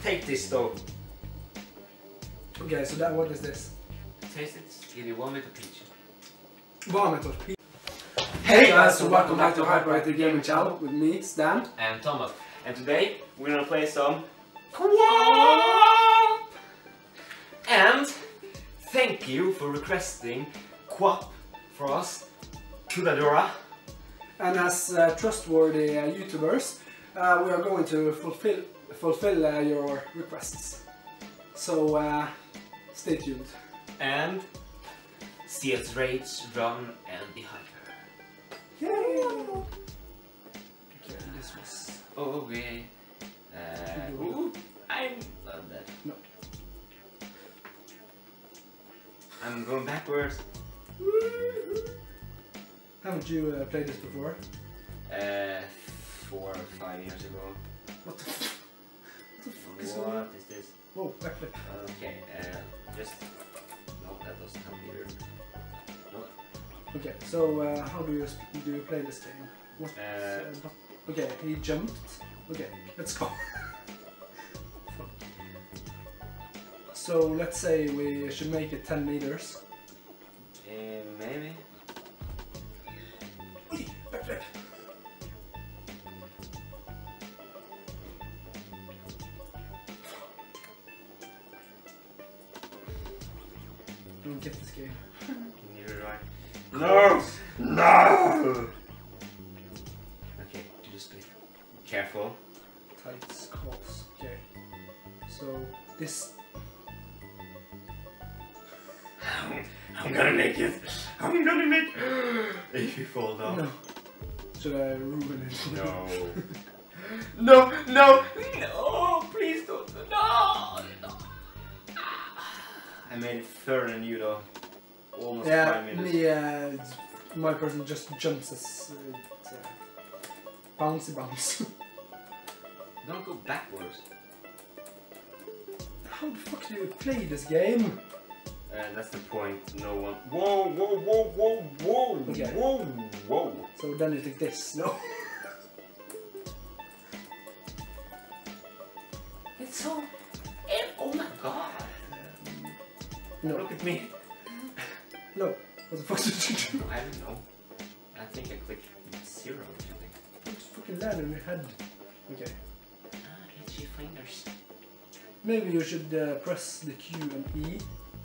take this though. Okay, so that what is this? Taste it. Give you one with a peach. Varmetor. Hey guys, so welcome back to Hyperactive Gaming Channel with me, Stan. And Thomas. And today we're gonna play some Co-op! And thank you for requesting Co-op for us, Kudadora. And as trustworthy YouTubers, we are going to fulfill your requests. So stay tuned. And see us rage, run, and be hyper. Yay! Okay, this was... Oh, okay. Ooh, I love that. No. I'm going backwards. Haven't you played this before? 4 or 5 years ago. What the fuck is What is this? Whoa, backflip. Okay, just... No, that doesn't help either. No. Okay, so how do you play this game? What, okay, he jumped. Okay, let's go. So let's say we should make it 10 meters. Maybe. Oi, backflip. I don't get this game. Neither do I. No! No! Okay, do the split. Careful. Tights, calls. Okay. So this. I'm gonna make it! I'm gonna make it! If you fall down. No. Should I ruin it? No. No, no, no! Please don't. No! No! I made it further than you though. Almost 5 minutes. Me, my person just jumps as bouncy bounce. Don't go backwards. How the fuck do you play this game? That's the point. No one. Whoa, whoa, whoa, whoa, whoa, Okay. whoa, whoa. So then you take this. No. It's so. Oh my god. No. Look at me. No. What the fuck did you do? I don't know. I think I clicked 0 or something. Just fucking land on your head. Okay. Itchy fingers. Maybe you should press the Q and E.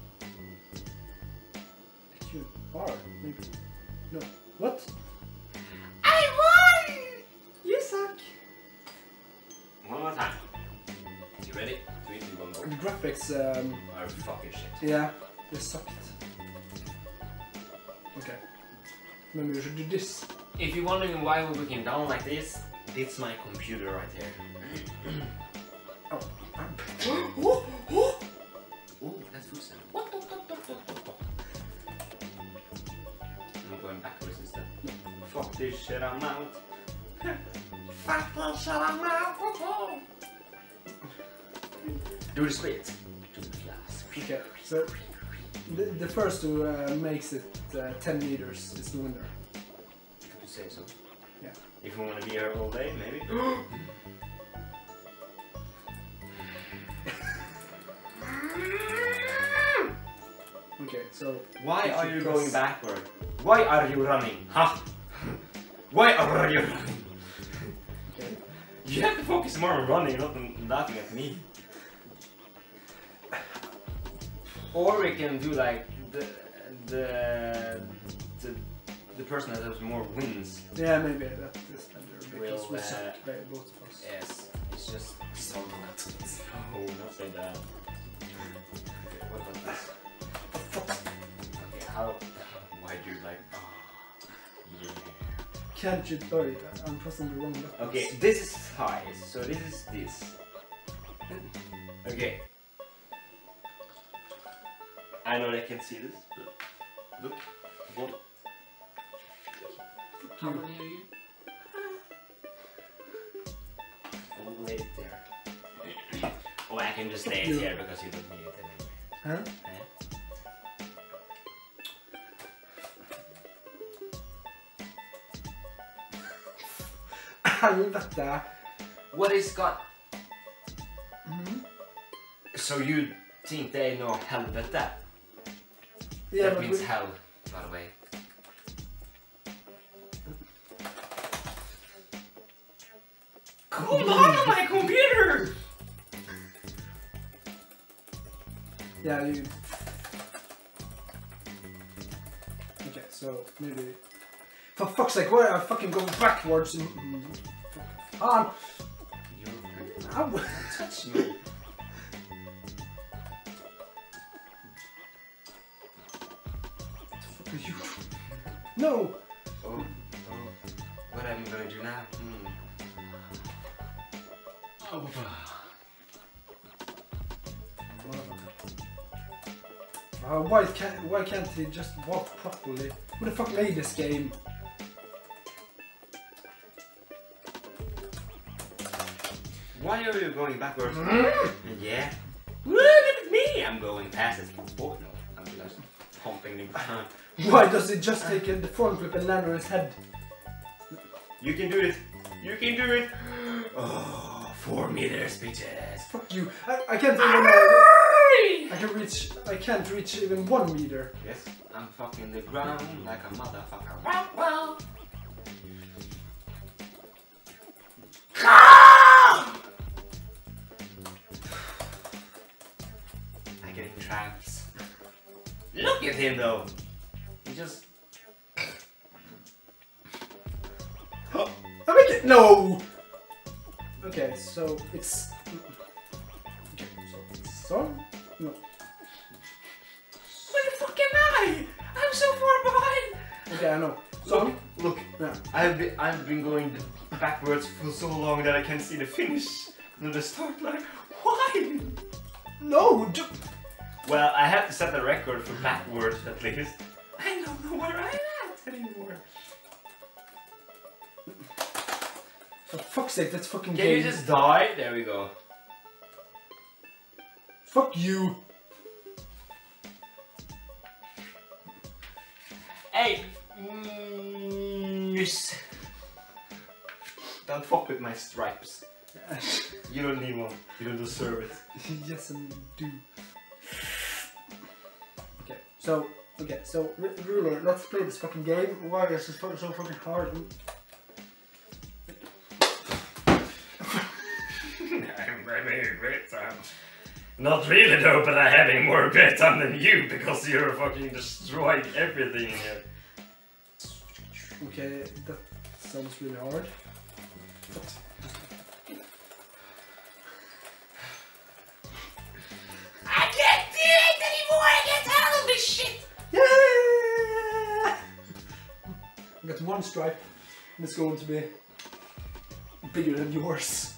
The Q and R, maybe. No. What? I won! You suck. One more time. You ready? 3, 2, 1, go. The graphics, Are fucking shit. yeah, they sucked. Okay. Maybe we should do this. If you're wondering why we're looking down like this, it's my computer right here. Oh. Ooh, that's food sound. I'm going backwards instead. Fuck this shit, I'm out. Fuck this shit, I'm out. Do the split. Do the flash. Okay, so the first who makes it 10 meters is the winner. If you say so. Yeah. If you want to be here all day, maybe. Okay, so Why you are should you press- going backward? Why are you running? Huh? Why are you running? Okay. You have to focus more on running, not on laughing at me. Or we can do like the person that has more wins. Yeah, maybe that is better because Will, we suck, both of us. Yes, it's just so not. No, not say that. Okay, what about this? Okay, how? Why do you like? Oh, yeah. Can't you? Sorry, I'm pressing the wrong button. Okay, this is high, so this is this. Okay. I know they can see this, but look. What? How many are you? I'll lay it there. Oh, I can just lay it here because you don't need it anyway. Huh? Helvete! What is got? Mhm. So you think they know helvete? Yeah, That means hell, by the way. Hold on my computer! Yeah, you... Okay, so maybe... For fuck's sake, why are I fucking going backwards? On! Don't touch me. What the fuck are you? No! Oh, what am I gonna do now? Oh. Why can't he just walk properly? Who the fuck made this game? Why are you going backwards? Yeah. Look at me! I'm going past it. Oh no, I'm just pumping the ground. Why does he just take the front flip and land on his head? You can do it! You can do it! Oh, 4 meters, bitches! Fuck you! I can't even. I can't reach even 1 meter. Yes, I'm fucking the ground like a motherfucker. Wow, wow. I'm getting traps. Look at him though. He just. Oh, I make it. No. Okay, so it's. Okay, so it's on. No. Where the fuck am I? I'm so far behind. Okay, I know. So look. Yeah. I've been going backwards for so long that I can't see the finish. No, the start line. Why? No. Well, I have to set the record for backwards at least. I don't know where I'm at anymore. For fuck's sake, that's fucking Can game. you just die? There we go. Fuck you. Hey. Don't fuck with my stripes. You don't need one. You don't deserve it. Yes, and do. Okay, so ruler, let's play this fucking game. Why is this so fucking hard? I'm having a great time. Not really though, but I'm having more great time than you because you're fucking destroying everything in here. Okay, that sounds really hard. I can't do it anymore! I can't handle this shit! Yeah! I got 1 stripe, and it's going to be bigger than yours.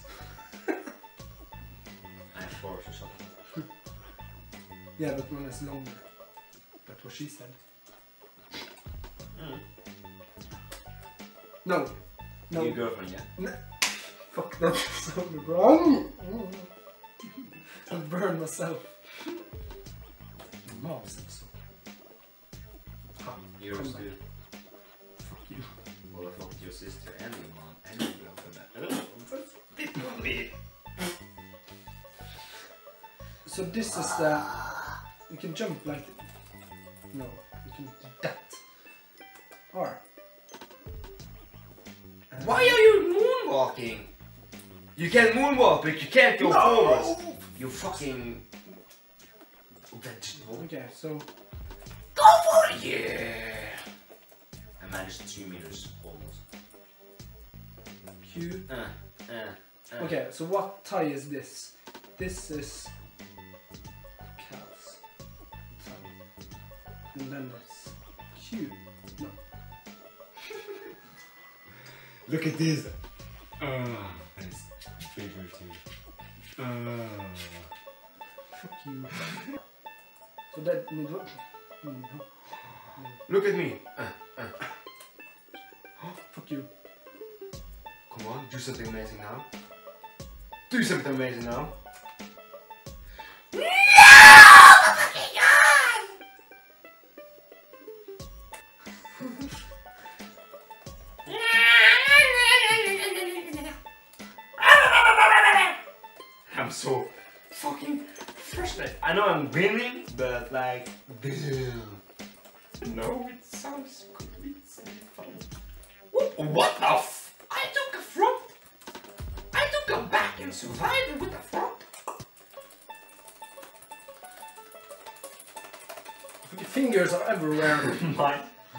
I have 4 or something. Yeah, but one is longer. That's what she said. No. No. Your girlfriend, yeah? No. Fuck, that sounded wrong. I'll burn myself. Mom said so. Yours too. Fuck you. Well, I fucked your sister and your mom and your girlfriend. It will be. So this is the... You can jump like... No, you can do that. Alright. Why are you moonwalking? You can moonwalk, but you can't go forwards. You fucking vegetable. Okay, so... Go for it! Yeah! I managed 2 meters almost. Q. Okay, so what tie is this? This is... Cal's tie. And then it's Q. No. Look at this. It's bigger too. Fuck you. So that... Look at me. Fuck you. Come on, do something amazing now. Do something amazing now. No! Oh fucking God! I'm so fucking know I'm winning, but like, no, it sounds completely fun. What the f? I took a front. I took a back and survived with a front. Your fingers are everywhere. Mine.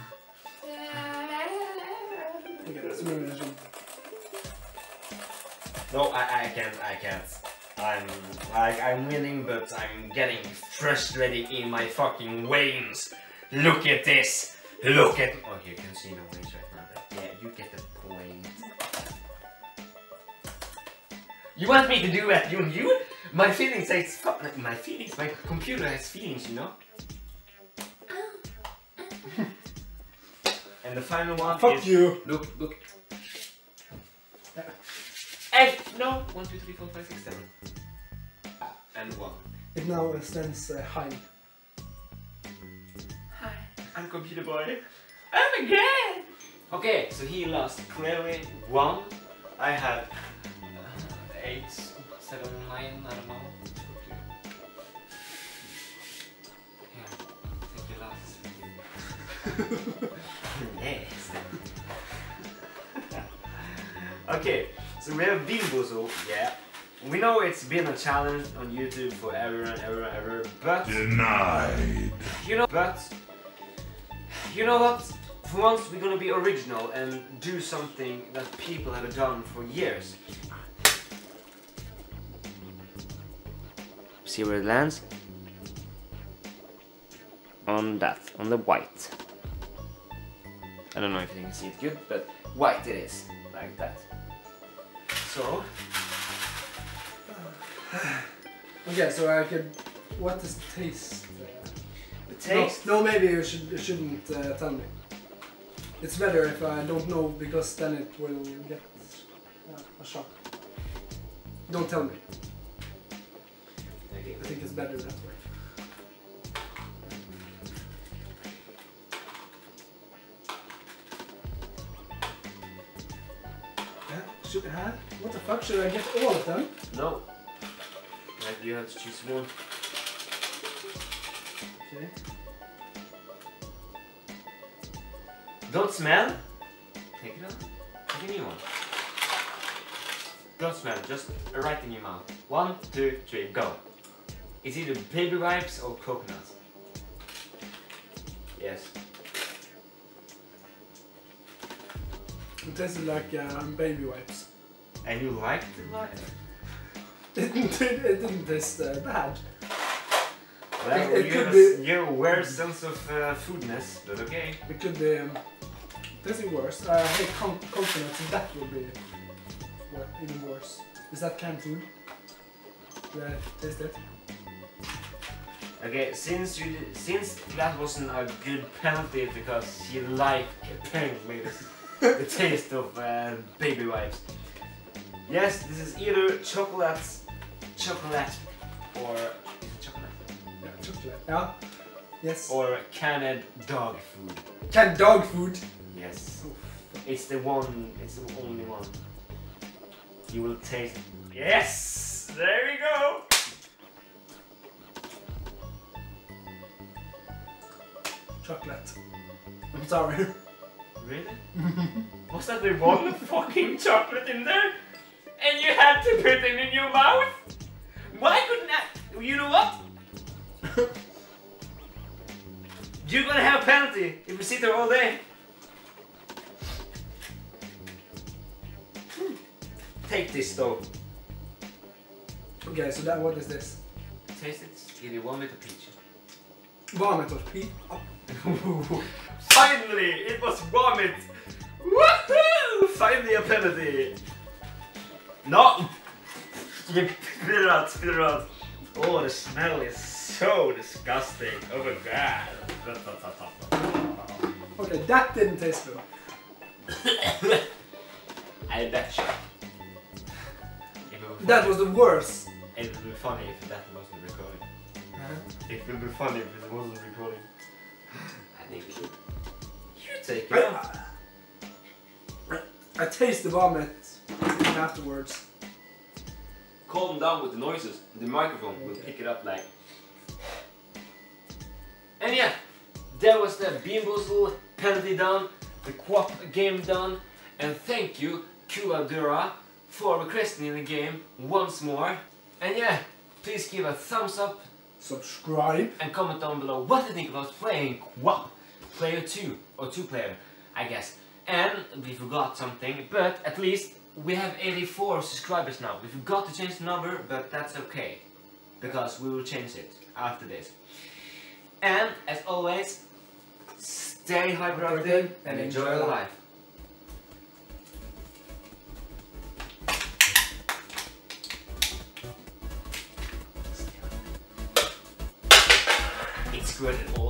No, I can't. I'm winning, but I'm getting frustrated in my fucking veins. Look at this. Look at. Oh, you can see no veins right now. But yeah, you get the point. You want me to do that, you? My feelings says my feelings. My computer has feelings, you know. And the final one Fuck is. you. Look. Hey, no. 1, 2, 3, 4, 5, 6, 7. And 1. It now stands high. Hi, I'm Computer Boy. I'm again! Okay, so he lost clearly 1. I had 8, 7, 9, I don't know. Yeah, I think you lost. Yes. Okay, so we have Bingozo, yeah. We know it's been a challenge on YouTube forever and ever, but... Denied. You know what? For once we're gonna be original and do something that people have done for years. See where it lands? On that, on the white. I don't know if you can see it good, but white it is, like that. So... Okay, so I could. What is taste? The taste? No, maybe you shouldn't tell me. It's better if I don't know, because then it will get a shock. Don't tell me. Okay. I think it's better that way. What the fuck? Should I get all of them? No. Like you have to choose one. Okay. Don't smell. Take it out. Take a new one. Don't smell. Just right in your mouth. 1, 2, 3, go. It's either baby wipes or coconut. Yes. It tasted like baby wipes. And you liked the wipes? It didn't taste bad. Well, It you could have be- your weird sense of foodness, but okay. It could be tasting worse. I hate coconuts, and that would be even worse. Is that canned food? Did I taste it? Okay, since that wasn't a good penalty because you like apparently the taste of baby wipes. Yes, this is either chocolate, or is it chocolate? Yeah, chocolate. Yeah. Yes. Or canned dog food. Canned dog food. Yes, it's the one. It's the only one. You will taste. Yes, there we go. Chocolate. I'm sorry. Really? Was that the one fucking chocolate in there? And you had to put it in your mouth? Why couldn't I? You know what? You're gonna have a penalty if we sit there all day. Take this though. Okay, so that what is this? Taste it. Either vomit or peach. Vomit or pee? Oh. Finally, it was vomit. Woohoo! Finally a penalty. No! Spit it out, spit it out. Oh, the smell is so disgusting. Oh my god. Okay, that didn't taste good. I bet you. That was the worst. It would be funny if that wasn't recording. It would be funny if it wasn't recording. I think you take it out. I taste the vomit afterwards. Calm down with the noises. The microphone will pick it up like. And yeah, that was the BeanBoozled penalty done, the co-op game done, and thank you Kuadura for requesting the game once more. And yeah, please give a thumbs up, subscribe, and comment down below what you think about playing co-op, player 2 or 2-player, I guess. And we forgot something, but at least we have 84 subscribers now. We forgot to change the number, but that's okay, because we will change it after this. And as always, stay hyperactive and enjoy your life. It squirted all